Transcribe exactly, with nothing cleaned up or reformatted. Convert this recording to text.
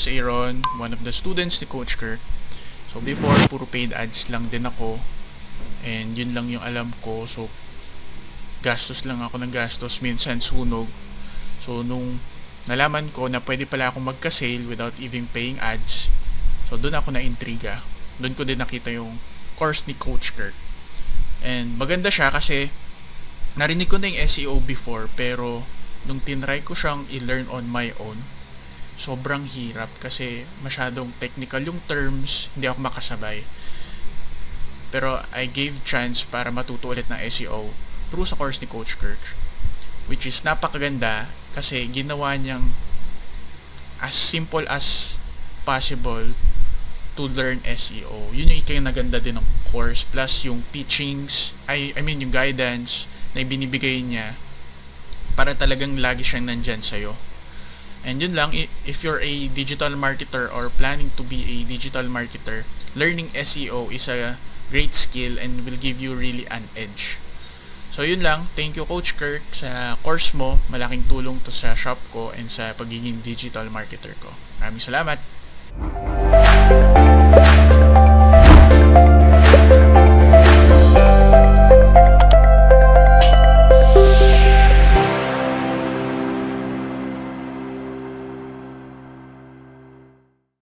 is Aaron, one of the students ni Coach Kirk. So before, puro paid ads lang din ako. And yun lang yung alam ko. So gastos lang ako ng gastos, minsan sunog. So nung nalaman ko na pwede pala akong magka-sale without even paying ads, so doon ako na-intriga. Doon ko din nakita yung course ni Coach Kirk. And maganda siya kasi narinig ko na yung S E O before, pero nung tinry ko siyang i-learn on my own, sobrang hirap kasi masyadong technical yung terms, hindi ako makasabay. Pero I gave chance para matuto ulit ng S E O through sa course ni Coach Kirk, which is napakaganda kasi ginawa niyang as simple as possible to learn S E O. Yun yung ikinaganda din ng course, plus yung teachings, I, I mean yung guidance na ibinibigay niya para talagang lagi siyang nandyan sa'yo. And yun lang, if you're a digital marketer or planning to be a digital marketer, learning S E O is a great skill and will give you really an edge. So yun lang, thank you Coach Kirk sa course mo, malaking tulong to sa shop ko and sa pagiging digital marketer ko. Maraming salamat!